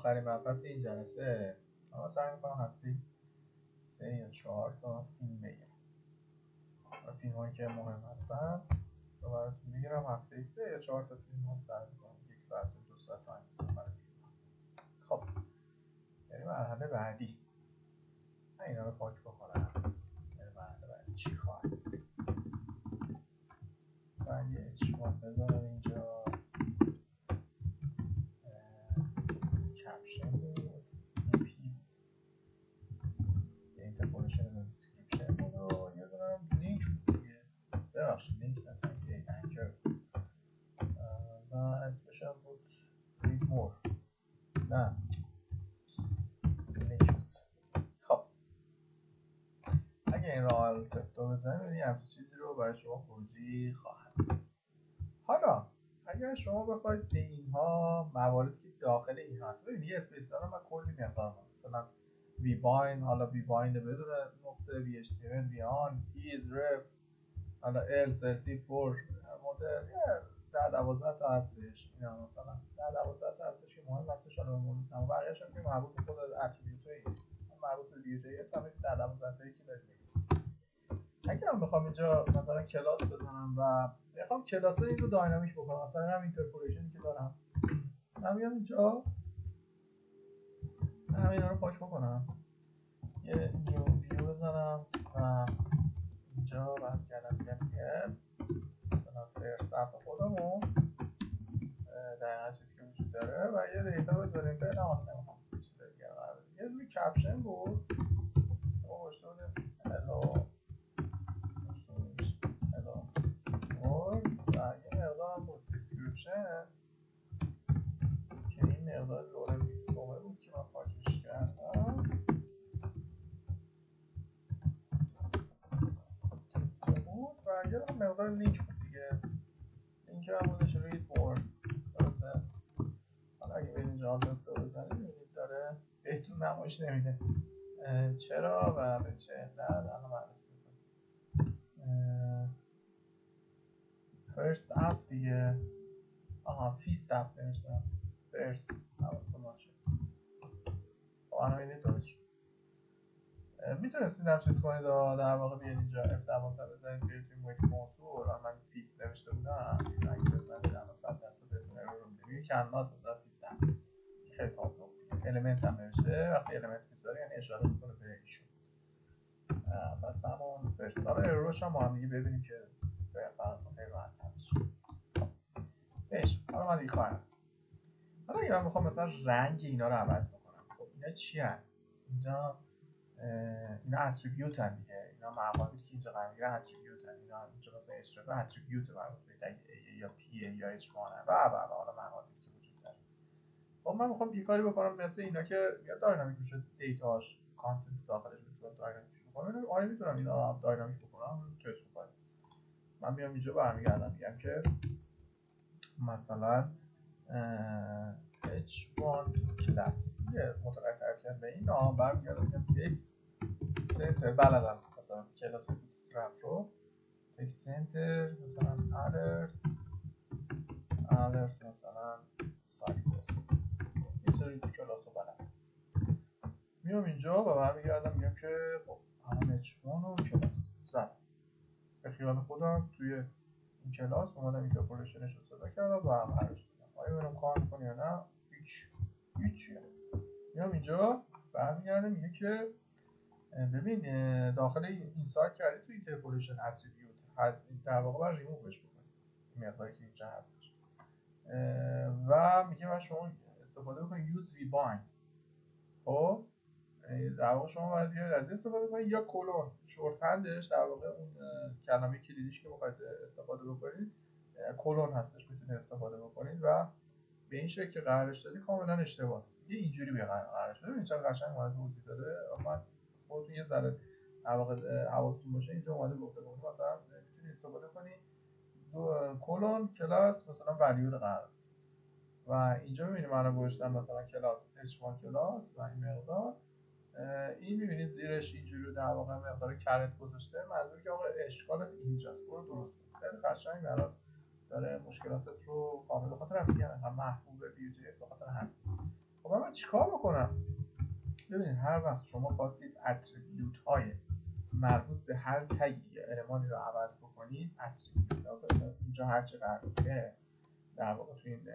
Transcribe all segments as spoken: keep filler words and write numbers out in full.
آخرین مبحث این جلسه اما سعی میکنم هفته سه یا چهار تا فیلم بگیرم و فیلم هایی که مهم هستن رو براتون میگیرم. هفته سه یا چهار تا فیلم ها سعی میکنم یک ساعت و دو ساعت تایم بزنم برای فیلم ها. خب یعنی مرحله بعدی من اینا رو پاک بکنم. یعنی مرحله بعدی چی خواهد بود؟ من یه اچ وان بذارم اینجا، کپشن بود، یه پی یه اینترپولیشن و دیسکریپشن بود و یه دونم لینک بود دیگه. ببخشید لینک نتونم یه انکر و اسمش هم بود read more. نه لینک بود. خب اگه این را آلت اف دو بزنیم ببینید همچین چیزی رو برای شما خروجی خواهد. حالا اگر شما بخواید به اینها مواردی که داخل این هست ببینید یه اسپیس دارم و کلی مقدار هم. مثلا وی باین، حالا وی باین بدون نقطه، وی اچ تی ام ال، وی آن، ایز، رف، حالا ال، سرسی، فور، مدل یه ده دوازده تا هستش. اینا مثلا ده دوازده تا هستش که مهم هستش. حالا مهم نیست اما بقیه‌اش هم که مربوط به خود اتریبیوت‌های مربوط به ویو جی اس هم ده دوازده تایی که داریم. اگه من بخوام اینجا مثلا کلاس بزنم و بخوام کلاس این رو داینامیک بکنم، مثلا هم اینترپولیشنی که دارم من میام اینجا همینا رو پاک بکنم، یه نیو ویو بزنم و اینجا برمیگردم میگم که مثلا فرست اپ خودمون دقیقا چیزی که وجود داره و یه دیتا بذاریم به نام نمیخوام چیز دیگه قرار بدیم. یه روی کپشن بود ما باشته بودیم hello hello و یه مقدار هم بود دیسکریپشن که این مقدار لوره بیفومه بود که من پاکش کردم بود و یه مقدار لینک بود دیگه. لینک هم بودش read more. درسته؟ حالا اگه برید اینجا آلت دو بزنید میبینید داره بهتون نمایش نمیده چرا و به چه علت. الان بررسی میکنیم. فرست اپ دیگه، آها فیست اپ نوشتم فرست حواستون باشه. خب الان میبینید درست شد. میتونستید هم چیز کنید در واقع بیاید اینجا اف دوازده بزنید برید توی محیط موضوع و من فیست نوشته بودم این رنگ بزنید الان صد درصد بهتون ارور رو میده. میگه کلمات مثلا فیست هم خیلی تابلو المنت هم نوشته. وقتی المنت میذاره یعنی اشاره میکنه به ایشون. بس همون فرست حالا اروش هم با هم دیگه ببینیم که براتون خیلی راحت میشه. بهش حالا من دیگه کار ندارم. حالا اگه من میخوام مثلا رنگ اینا رو عوض بکنم، خب اینا چی هست؟ اینجا اینا اتریبیوت هست دیگه. اینا مواردی که اینجا قرار میگیره اتریبیوت هست. اینا اینجا مثلا استرپ اتریبیوت مربوط به اگه ای یا پی یا اچ وان و و حالا مواردی که وجود داره. خب من میخوام یه کاری بکنم مثل اینا که میاد داینامیک میشه دیتاش کانتنت داخلش میشه داینامیک میشه. آیا میتونم اینا رو داینامیک بکنم؟ تست کنم. من میام اینجا برمیگردم میگم که مثلا اچ وان کلاس یه متغیر ترکیب به این نام برمیگردم میگم تکست سنتر بلدم مثلا کلاس بوتسترپ رو تکست سنتر مثلا alert alert مثلا success یه سری کلاس رو بلدم. میام اینجا و برمیگردم میگم که خب همون اچ وان رو کلاس زدم به خیال خودم توی این کلاس اومدم اینترپولیشنش رو صدا کردم و هم هرش دادم. آیا برم کار میکنی یا نه؟ هیچ هیچیه. میام اینجا برمیگرده میگه که ببین داخل اینسایت کردی توی اینترپولیشن اتریبیوت هست در واقع باید ریمووش بکنی این مقداری که اینجا هستش و میگه من شما استفاده بکنید یوز وی باین. خب در واقع شما باید بیاید از استفاده کنید یا کلون شورت هندش در واقع اون کلمه کلیدیش که میخواید استفاده بکنید کلون هستش میتونید استفاده بکنید و به این شکل که قرارش دادی کاملا اشتباهه. یه اینجوری به قرارش دادی. ببین چقدر قشنگ اومده توضیح داده. من خودتون یه ذره در واقع حواستون باشه اینجا اومده گفته بود مثلا میتونید استفاده کنی دو کلون کلاس مثلا ولیو قرار و اینجا میبینید من رو گذاشتم مثلا کلاس اچ وان کلاس و این مقدار این میبینید زیرش اینجوری در واقع مقدار کرنت گذاشته. منظور که آقا اشکالت اینجاست برو درست کن. خیلی قشنگ برات داره مشکلاتت رو کامل. به خاطر هم میگم هم محبوب ویو جی اس به خاطر همین. خب خب من چیکار بکنم؟ ببینید هر وقت شما خواستید اتریبیوت های مربوط به هر تگی یا المانی رو عوض بکنید، اتریبیوت اینجا هر چه قرار که در واقع تو این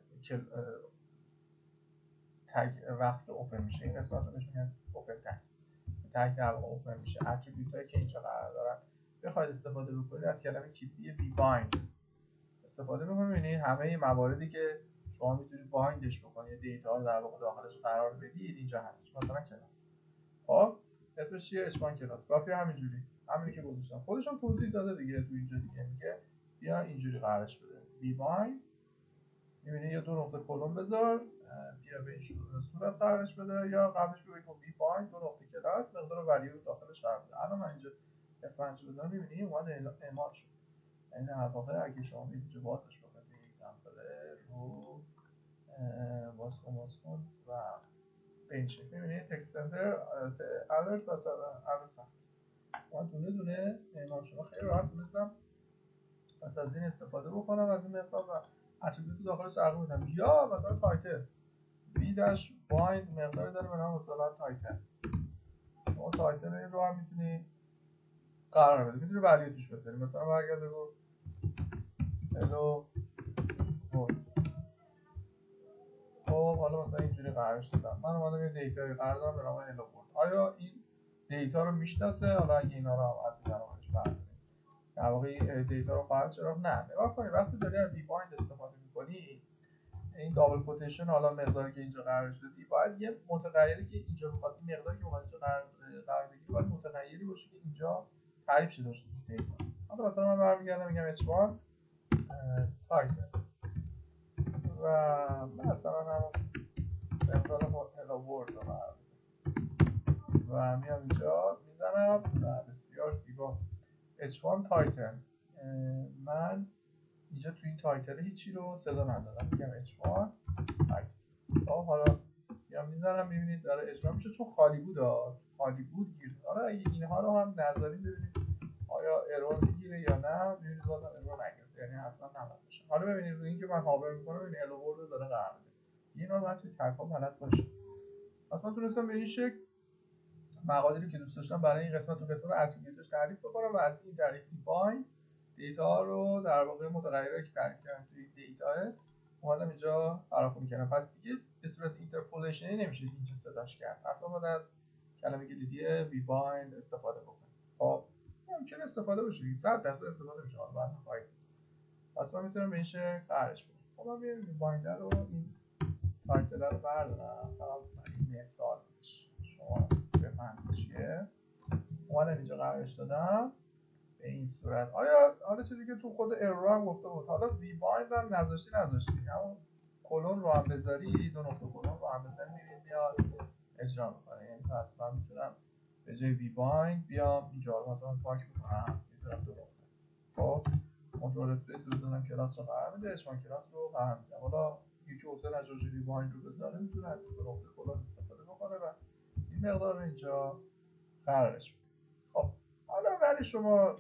تگ وقتی که اوپن میشه، این قسمت رو بهش میگن اوپن تگ. تگ در واقع اوپن میشه، اتریبیوت هایی که اینجا قرار دارن بخواید استفاده بکنید از کلمه کیپی بی بایند استفاده بکنید. ببینید همه این مواردی که شما میتونید بایندش بکنید، دیتا رو در واقع داخلش قرار بدید اینجا هستش. مثلا کلاس، خب اسمش چیه؟ اشپان کلاس. کافی همینجوری همینی که گذاشتم، خودشون توضیح داده دیگه. تو اینجا دیگه میگه بیا اینجوری قرارش بده بی بایند. میبینی یا دو نقطه کلم بذار، بیا به این صورت قرارش بده، یا قبلش بگیم بی بایند دو نقطه کلاس مقدار ولیو داخلش قرار بده. الان من اینجا اف پنج بزنم، میبینی اومد اعمال شد. یعنی در واقع اگه شما اینجا بازش بکنید به اگزمپل رو باز کن باز کن و به این شکل میبینید تکست سنتر الرت مثلا الرت سکسس من دونه دونه اعمال شما. خیلی راحت تونستم پس از این استفاده بکنم از این مقدار و اتریبیوت داخلش تغییر بدم. یا مثلا تایتل بی داش بایند مقداری داره به نام مثلا تایتل. اون تایتل این رو هم میتونی قرار بده، میتونی ولیو توش بذاری. مثلا برگرد بگو hello world. خب حالا مثلا اینجوری قرارش دادم. من اومدم یه دیتایی قرار دادم به نام hello world. آیا این دیتا رو میشناسه؟ حالا اگه اینا رو از این درآمدش برداریم در واقع دیتا رو خواهد چرا؟ نه. نگاه کنید وقتی داری از بی بایند استفاده می‌کنی، این دابل کوتیشن حالا مقداری که اینجا قرار دادی باید یه متغیری که اینجا میخواد این مقداری که اینجا قرار قرار بگیری باید متغیری باشه که اینجا تعریف شده باشه تو دیتا. حالا مثلا من برمیگردم میگم اچ وان تایتل و مثلا هم مقدار هلو ورد رو قرار بدم و میام اینجا میزنم و بسیار زیبا اچ وان تایتل. من اینجا تو این تایتل هیچی رو صدا ندادم، میگم اچ وان تایتل. خب حالا یا میذارم میبینید داره اجرا میشه چون خالی بود ها. خالی بود گیر. حالا اگه اینها رو هم نذارید ببینید آیا ارور میگیره یا نه. میبینید بازم ارور نگرفت، یعنی حتما نباید باشه. حالا ببینید روی اینکه من هاور میکنم ببینید هلو ورلد داره قرار میده. اینا باید توی ترکام حالت باشه. پس من تونستم به این شکل مقادیری که دوست داشتم برای این قسمت تو قسمت اتریبیوتش تعریف بکنم و از این طریق دیفاین دیتا رو در واقع متغیرایی که تعریف کردم توی دیتا اومدم اینجا فراخوانی کردم. پس دیگه به صورت اینترپولیشنی نمیشه اینجا صداش کرد. حتما باید از کلمه کلیدی بی بایند استفاده بکنید. خب ممکن استفاده بشه، صد درصد استفاده میشه. حالا بعد خواهید. پس من میتونم به این شکل قرارش بدم. خب من بیام بی بایند رو این تایتل رو بردارم فقط این مثال شما بفهمید چیه. اومدم اینجا قرارش دادم به این صورت. آیا حالا چیزی که تو خود ارور هم گفته بود، حالا وی بایند هم نذاشتی نذاشتی همون کلون رو هم بذاری، دو نقطه کلون رو هم بذاری میبینید میاد اجرا میکنه. یعنی پس من میتونم به جای وی بایند بیام اینجا رو مثلا پاک بکنم میذارم دو نقطه. خب کنترل اسپیس رو بزنم کلاس رو قرار میده، اشمان کلاس رو قرار میده. حالا یکی حسین از جای وی بایند رو بذاره میتونه از دو نقطه کلون استفاده بکنه و این مقدار رو اینجا قرارش بده. خب حالا ولی شما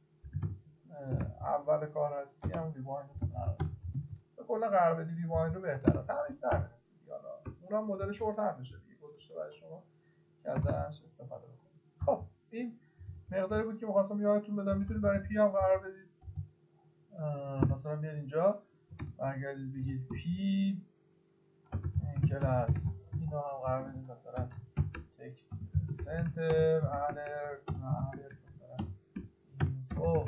اول کار هستی هم وی بایند رو قرار بدید. کلا قرار بدی وی بایند رو بهتره. تمیز تر می‌رسید. حالا اونم مدل شورت هم میشه دیگه. گذاشته برای شما که ازش استفاده بکنید. خب این مقداری بود که می‌خواستم یادتون بدم. میتونید برای پی هم قرار بدید. مثلا بیاید اینجا برگردید بگید پی این کلاس اینو هم قرار بدید مثلا تکست سنتر الرت الرت مثلا اینفو.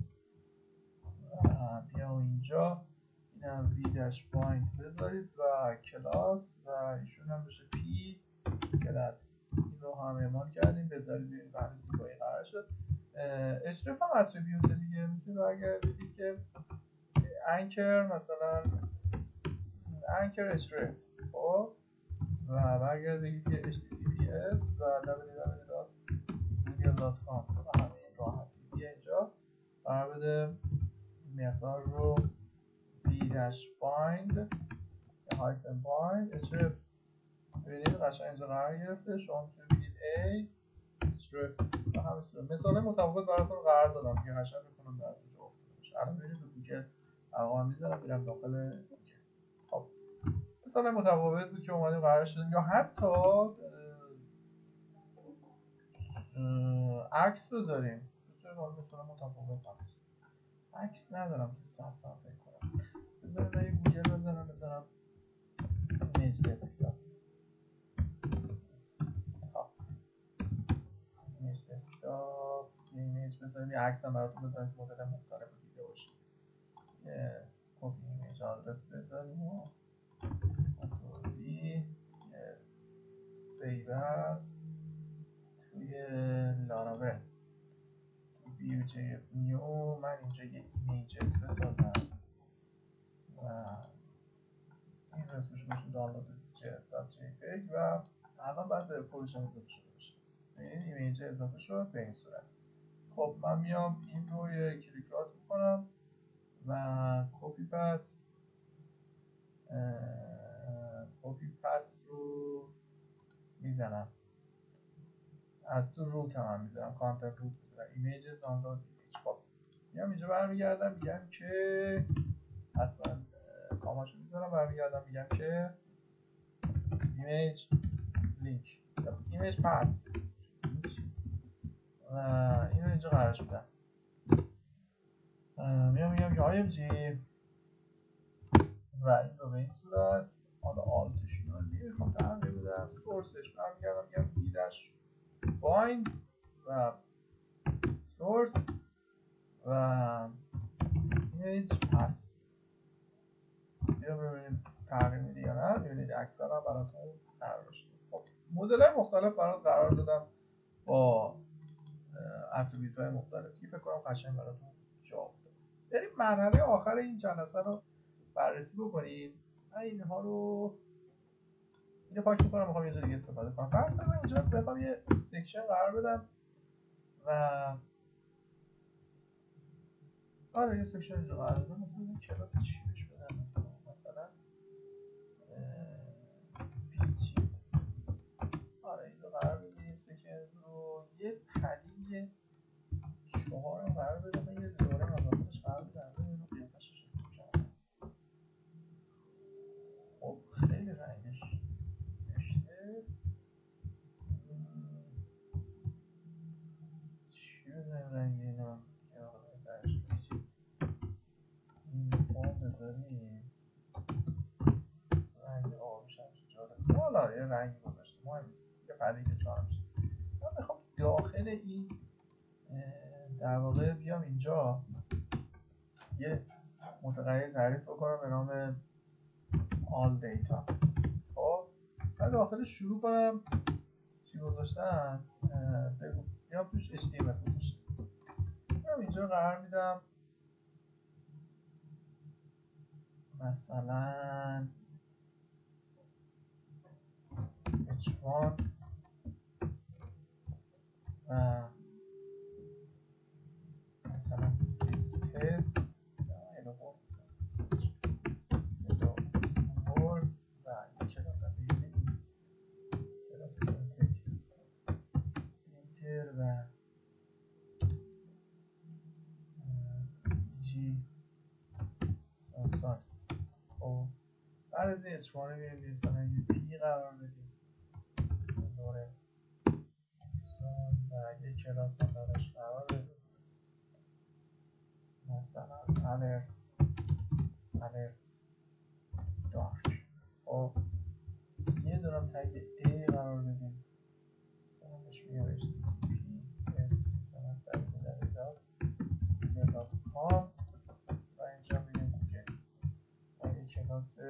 بیا اینجا اینم وی داش بایند بذارید و کلاس و ایشون هم بشه پی کلاس. این رو هم اعمال کردیم بذارید ببینید بعد زیبایی قرار شد. اجرف هم اتریبیوت دیگه میتونید اگر بگید که انکر مثلا انکر اجرف خب و برگرد بگید که اچ تی تی پی اس و دبلیو دبلیو دات گوگل دات کام و همین راحتی. بیا اینجا قرار بده مقدار رو وی داش بایند یا هایفن بایند اچرف. ببینید قشنگ اینجا قرار گرفته. شما میتونید بگید ای اچرف و همین صورت. مثال مطابقت براتون قرار دادم که قشنگ بکنم در اینجا افتاده باشه. الان ببینید به گوگل ارقام میذارم میرم داخل گوگل. خب مثلا متفاوت بود که اومدیم قرار شدیم، یا حتی عکس بذاریم. بذاریم مثلا متفاوت هست. عکس ندارم تو صفحه فکر کنم. بذاریم من یه گوگل بزنم بذارم ایمیج دسکتاپ. ایمیج دسکتاپ یه ایمیج بذاریم، یه عکس هم براتون بذاریم که مدل مختلف دیده باشید. یه کپی ایمیج آدرس بذاریم و کنترل یه سیو هست توی لاراول ویو جی اس نیو. من اینجا یه ایمیجز بسازم و این رسمش بشه دانلود جی پیگ و الان باید به پروژه اضافه شده باشه. این ایمیج اضافه شد به این صورت. خب من میام این رو یه کلیک راست میکنم و کپی پس کپی پس رو میزنم، از تو روت هم میزنم، کانتنت روت میزنم، ایمیج دانلود ایمیج. خب میام اینجا برمیگردم میگم که حتما کاماشو میزنم، برمیگردم میگم که ایمیج لینک یا ایمیج پس و اینو اینجا قرارش میدم. میام میگم که آی ام جی و این رو به این صورت، حالا آلتش رو میخوام تغییر بدم، سورسش برمیگردم میگم بی داش بایند و سورس و ایمیج پس. بیا ببینیم تغییر میده یا نه. ببینید اکثر هم براتون قرار شده. خب مدل های مختلف برات قرار دادم با اتریبیوت های مختلف که فکر کنم قشنگ براتون جا افتاد. بریم مرحله آخر این جلسه رو بررسی بکنیم. من اینها رو اینو پاک میکنم، میخوام یه جا دیگه استفاده کنم. فرض کنم اینجا بخوام یه سکشن قرار بدم و آره یه سکشن اینجا قرار بدم، مثلا این کلاس چی بهش بدم، مثلا پیچی. آره اینجا قرار بدیم سکشن رو یه پدینگ چهار هم قرار بدم. من یه دوره مضافش قرار بدم اینو قیافش شکل میکنم. خب خیلی رنگش زشته. چی بزنیم رنگ اینا که آقا درش پیچی این فون بذاریم رنگ آبیش هم جالب. حالا یه رنگی گذاشته مهم نیست، یه پدینگ چهار میشه. من میخوام داخل این در واقع بیام اینجا یه متغیر تعریف بکنم به نام all data. خب من داخلش شروع کنم چی گذاشتم بگو بیام توش اچ تی ام ال گذاشتم. بیام اینجا قرار میدم مثلا اچ وان و مثلا تست و یک کلاس دیگه کلاس سنتکس سینتر و جی سانساکس. خب بعد از این اچ وان رو میریم مثلا یه پی قرار بدیم دوره و یک کلاس هم براش قرار بدیم مثلا alert alert dark. خب یه دونم تگ A قرار بدیم مثلا بهش میگم اچ تی تی پی اس مثلا www dot com و اینجا میگیم گوگل و یک کلاس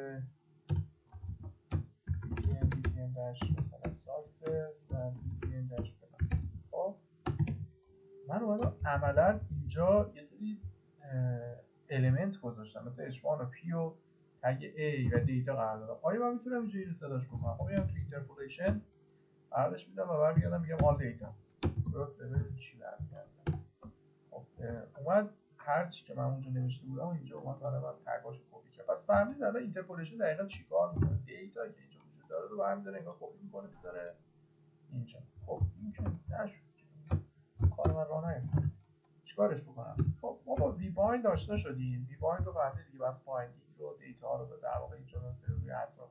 وی پی ان وی پی ان dash مثلا ساکسس و وی پی ان dash بلان. خب من اومدم عملا اینجا یه سری الیمنت گذاشتم مثل اچ وان و P و تگ A و دیتا قرار دادم. آیا من میتونم اینجا اینو صداش بکنم؟ خب میام تو اینترپولیشن قرارش میدم و برمیگردم میگم all data. درسته ببینید چی برمیگردم. خب اومد هر چی که من اونجا نوشته بودم اینجا اومد برای من تگاشو کپی کرد. پس فهمید الان اینترپولیشن دقیقاً چیکار میکنه. دیتا که اینجا وجود داره رو برمی‌داره انگار کپی میکنه میذاره اینجا. خب این که نشد کار من راه نیفتاد. چیکارش بکنم؟ خب ما با وی بایند آشنا شدیم. وی بایند رو فهمیدید دیگه، بس بایندینگ رو دیتا رو به در واقع اینجا روی اطراف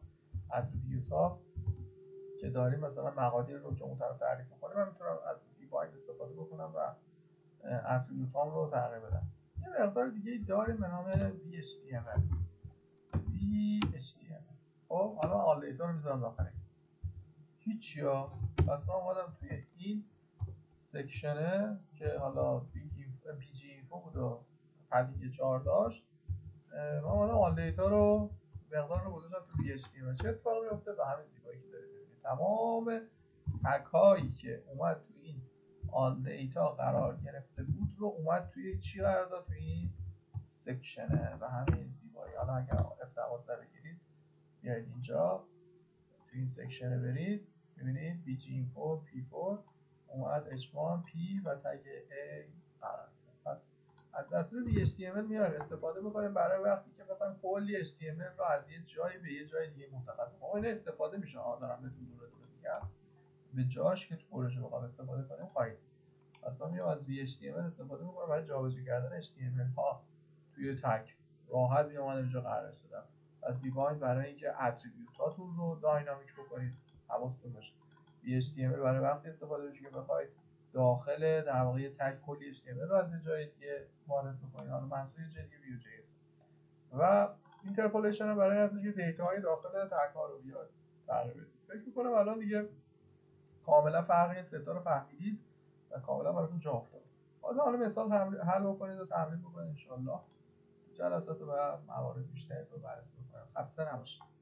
اتریبیوت ها که داریم، مثلا مقادیر رو که اون طرف تعریف می‌کنه، من میتونم از بیبایند استفاده بکنم و اتریبیوت هام رو تغییر بدم. یه مقدار دیگه داریم به نام وی اچ تی ام ال. وی اچ تی ام ال. خب حالا آل دیتا رو میذارم داخل. هیچی ها. پس من اومدم توی این سکشنه که حالا بی جی اینفو بود و پدینگ چهار داشت، من اومدم آل دیتا رو مقدار رو گذاشتم تو وی اچ تی ام ال. چه اتفاقی میفته؟ به همین زیبایی که دارید ببینید تمام تگ هایی که اومد تو این آل دیتا قرار گرفته بود رو اومد توی چی قرار داد؟ توی این سکشنه به همین زیبایی. حالا اگر اف دوازده بگیرید بیاید اینجا توی این سکشنه برید، ببینید بی جی اینفو پی فور اومد اچ وان پی و تگ A قرار گرفت. پس از دستور وی اچ تی ام ال میایم استفاده بکنیم برای وقتی که بخوایم کلی اچ تی ام ال رو از یه جایی به یه جای دیگه منتقل کنیم. این استفاده میشه، ها دارم بهتون دونه دونه میگم، به جاش که تو پروژه بخوام استفاده کنیم خواهید. پس من میام از وی اچ تی ام ال استفاده میکنم برای جابجا کردن اچ تی ام ال ها توی تگ. راحت میام اینجا قرار دادم. از بیبایند برای اینکه اتریبیوت هاتون رو داینامیک بکنید حواستون باشه. وی اچ تی ام ال برای وقتی استفاده بشه که بخواید داخل در واقع تگ کلی اچ تی ام ال رو از جای دیگه وارد بکنید. حالا منظور یه جای دیگه ویو جی اس و اینترپولیشن برای اینکه که دیتاهای داخل تگ ها رو بیاد تغییر بدید. فکر می‌کنم الان دیگه کاملا فرق این سه تا رو فهمیدید و کاملا براتون جا افتاد. بازم حالا مثال حل بکنید و تمرین بکنید ان شاء الله. جلسات بعد موارد بیشتری رو بررسی می‌کنم. خسته نباشید.